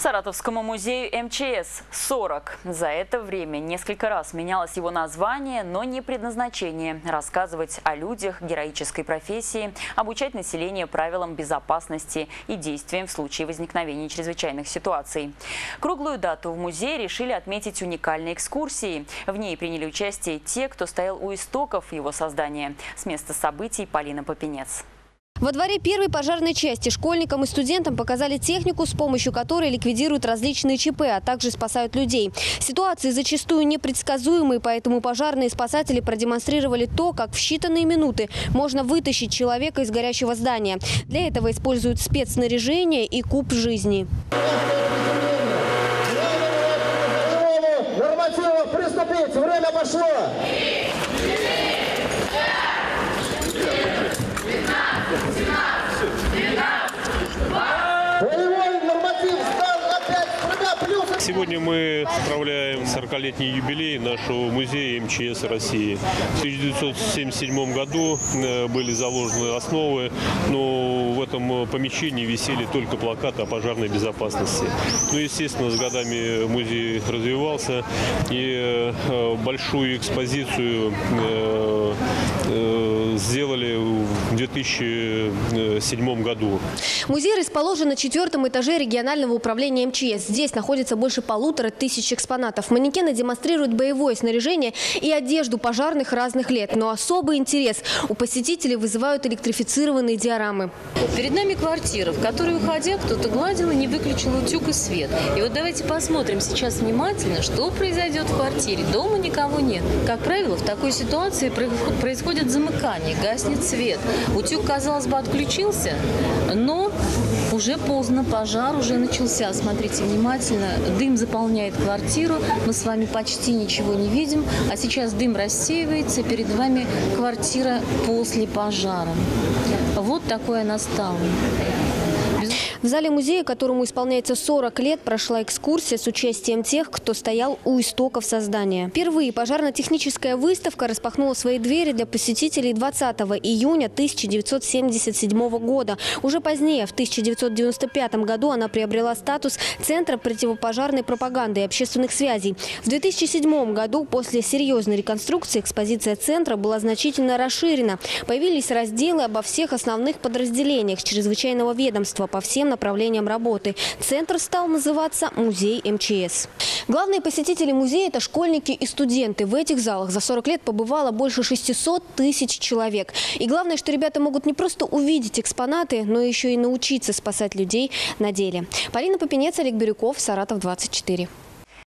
Саратовскому музею МЧС 40. За это время несколько раз менялось его название, но не предназначение. Рассказывать о людях, героической профессии, обучать население правилам безопасности и действиям в случае возникновения чрезвычайных ситуаций. Круглую дату в музее решили отметить уникальной экскурсией. В ней приняли участие те, кто стоял у истоков его создания. С места событий Полина Попенец. Во дворе первой пожарной части школьникам и студентам показали технику, с помощью которой ликвидируют различные ЧП, а также спасают людей. Ситуации зачастую непредсказуемые, поэтому пожарные спасатели продемонстрировали то, как в считанные минуты можно вытащить человека из горящего здания. Для этого используют спецснаряжение и куб жизни. Нормативов приступить! Время пошло! Сегодня мы справляем 40-летний юбилей нашего музея МЧС России. В 1977 году были заложены основы, но в этом помещении висели только плакаты о пожарной безопасности. Ну, естественно, с годами музей развивался, и большую экспозицию сделали в 2007 году. Музей расположен на 4-м этаже регионального управления МЧС. Здесь находится больше 1500 экспонатов. Манекены демонстрируют боевое снаряжение и одежду пожарных разных лет. Но особый интерес у посетителей вызывают электрифицированные диорамы. Перед нами квартира, в которой, уходя, кто-то гладил и не выключил утюг и свет. И вот давайте посмотрим сейчас внимательно, что произойдет в квартире. Дома никого нет. Как правило, в такой ситуации происходит замыкание, гаснет свет. Утюг, казалось бы, отключился, но уже поздно, пожар уже начался. Смотрите внимательно, дым заполняет квартиру, мы с вами почти ничего не видим, а сейчас дым рассеивается, перед вами квартира после пожара. Вот такое она стала. В зале музея, которому исполняется 40 лет, прошла экскурсия с участием тех, кто стоял у истоков создания. Впервые пожарно-техническая выставка распахнула свои двери для посетителей 20 июня 1977 года. Уже позднее, в 1995 году, она приобрела статус Центра противопожарной пропаганды и общественных связей. В 2007 году, после серьезной реконструкции, экспозиция центра была значительно расширена. Появились разделы обо всех основных подразделениях чрезвычайного ведомства по всем направлениям работы. Центр стал называться «Музей МЧС». Главные посетители музея – это школьники и студенты. В этих залах за 40 лет побывало больше 600 тысяч человек. И главное, что ребята могут не просто увидеть экспонаты, но еще и научиться спасать людей на деле. Полина Попенец, Олег Бирюков, Саратов 24.